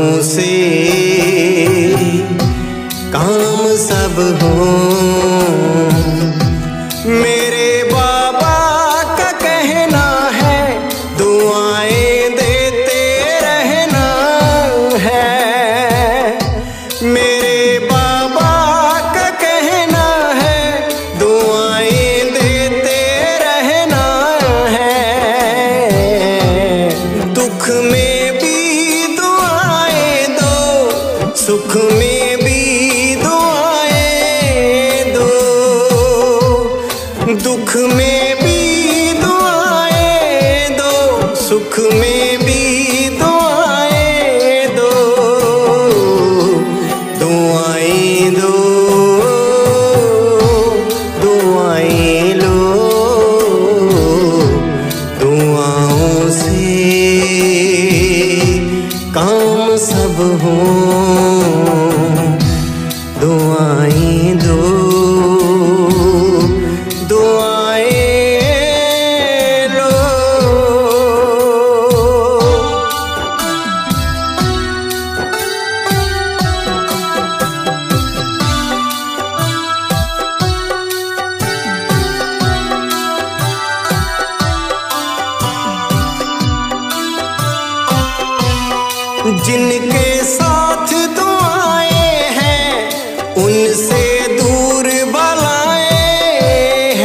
दुआओं से काम सब हो। मेरे बाबा का कहना है दुआएं देते रहना है। मेरे बाबा का कहना है दुआएं देते रहना है। दुख में भी दुआएं दो, सुख में भी दुआएं दो। दुख में भी दुआएं दो, सुख में भी दुआएं दो। दुआएं दो, दुआएं लो, दुआओं से काम सब हो। दुआएं दो, जिनके साथ दुआएं हैं उनसे दूर बलाएं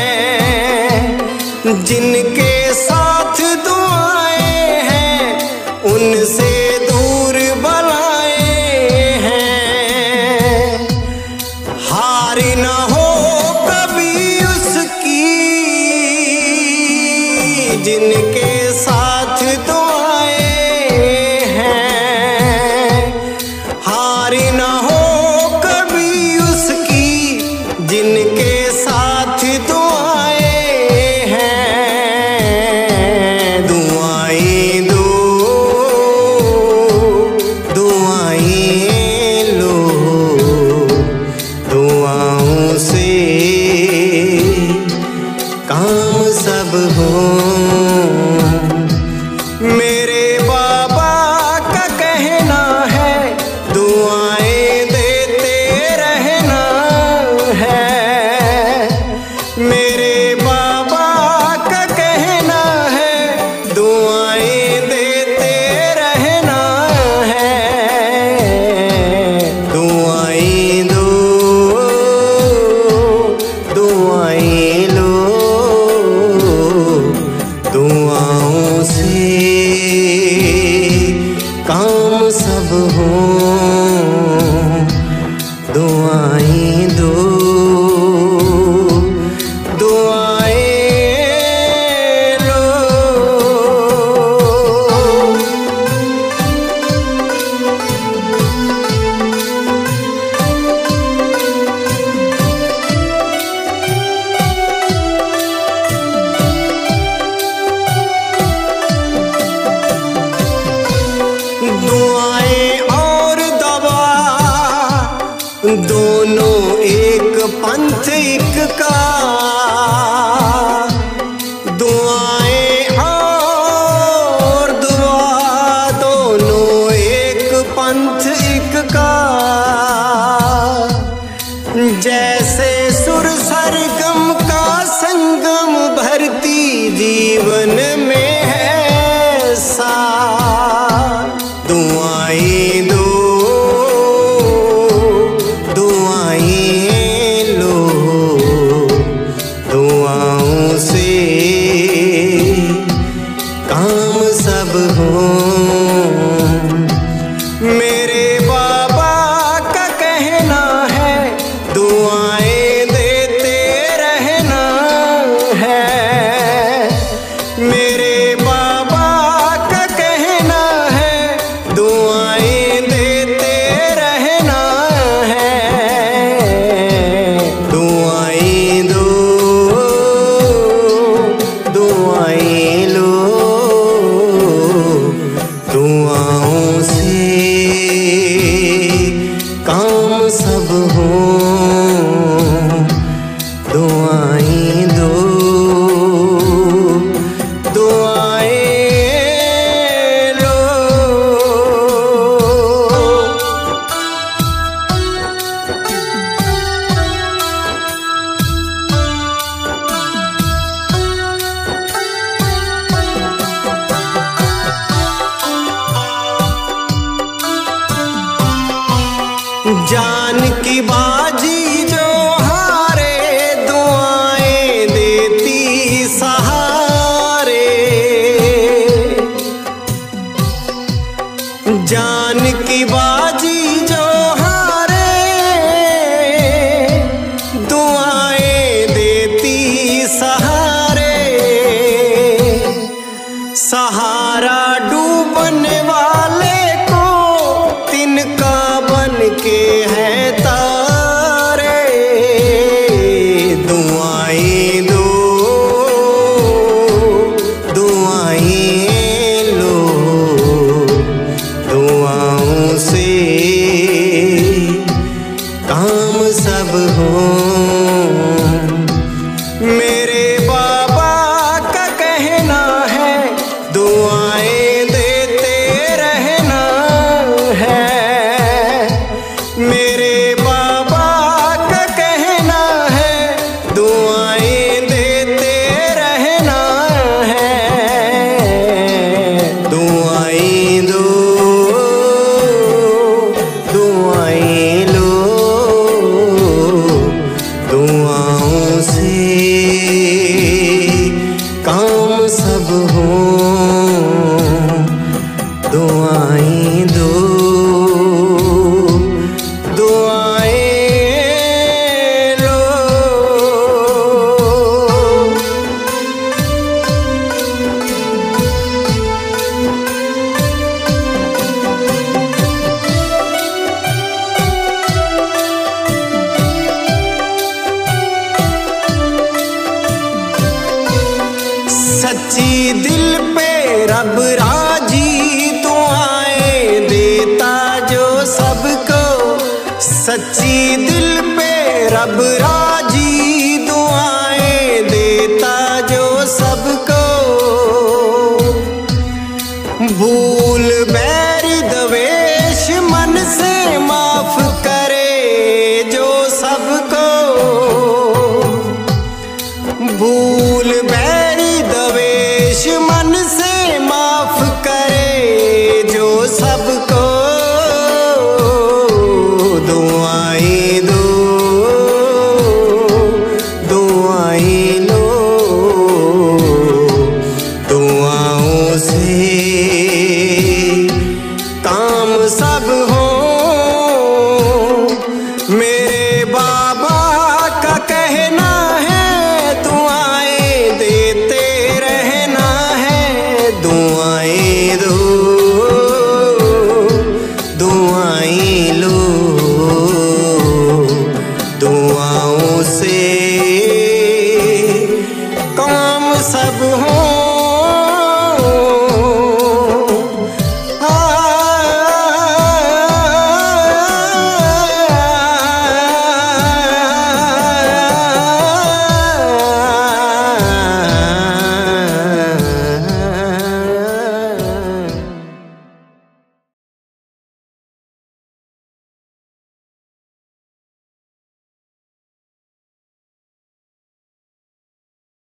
हैं। जिनके साथ दुआएं हैं उनसे दूर बलाएं हैं। हार न हो कभी उसकी जिनके साथ दुआएं हैं। हार न हो कभी उसकी जिनके साथ दुआएं हैं। दुआएं दो, दुआएं लो, दुआओं से काम सब हो। मेरे बाबा का कहना है दुआएं देते रहना है। मेरे बाबा का कहना है दुआएं देते रहना है। दुआएं दो, दुआएं लो, दुआओं से काम सब हो। दुआएं दो, दुआएं लो। दुआएं और दवा दोनों एक पंथ एक का। दुआएं और दुआ दोनों एक पंथ एक का। जैसे सुर सरगम का संगम भरती जीवन में है सा। दुआएं दो, दुआएं लो, दुआओं से काम सब हो। मेरे बाबा का कहना है दुआएं देते रहना है। मेरे बाबा का कहना है दुआएं जान की बाजी जो हारे दुआएं देती सहारे। जान की बाजी जो हारे दुआएं देती सहारे। सहारा डूबने वाले को तिनका बन के है तारे। दुआएं दो दुआएं लो, दुआओं से काम सब हो। मेरे बाबा का कहना है दुआएं देते रहना है। मेरे बाबा का कहना है दुआएं देते रहना है। दुआएं दो दुआएं लो, दुआओं से काम सब हो। दुआएं दो दुआएं लो। सच्ची दिल पे रब राजी दुआएं देता जो सबको। सच्ची दिल पे रब राजी दुआएं देता जो सबको। भूल बैर द्वेष मन से माफ करे जो सबको। भूल बैर द्वेष मन से माफ करे जो सबको। दुआएं दो दुआएं लो, दुआओं से काम सब हो। मेरे बाबा का कहना है दुआएं देते रहना है। दुआएं दो दुआएं लो, दुआओं से काम सब हो।